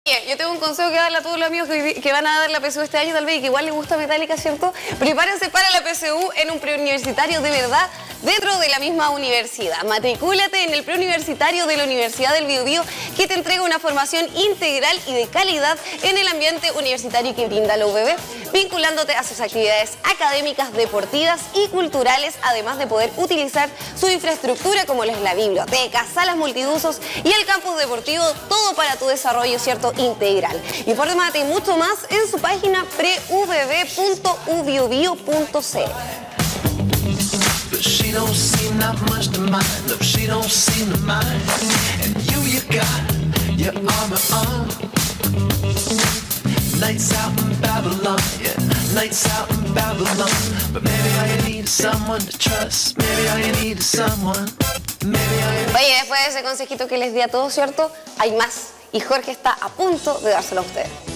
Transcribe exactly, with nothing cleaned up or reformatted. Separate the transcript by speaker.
Speaker 1: Yo tengo un consejo que darle a todos los amigos que, que van a dar la P S U este año, tal vez, y que igual les gusta Metallica, ¿cierto? Prepárense para la P S U en un preuniversitario de verdad dentro de la misma universidad. Matricúlate en el preuniversitario de la Universidad del Biobío, que te entrega una formación integral y de calidad en el ambiente universitario que brinda la U B B, vinculándote a sus actividades académicas, deportivas y culturales, además de poder utilizar su infraestructura como es la biblioteca, salas multiusos y el campus deportivo, todo para tu desarrollo, ¿cierto?, integral. Infórmate y mucho más en su página pre u b b punto u biobío punto c l.
Speaker 2: She don't seem not much to mind. No, she don't seem to mind. And you, you got your armor on. Nights out in Babylon, yeah. Nights out in Babylon. But maybe all you need is someone to trust. Maybe all you need is someone. Maybe all you need.
Speaker 1: Oye, después de ese consejito que les di a todos, ¿cierto? Hay más. Y Jorge está a punto de dárselo a ustedes.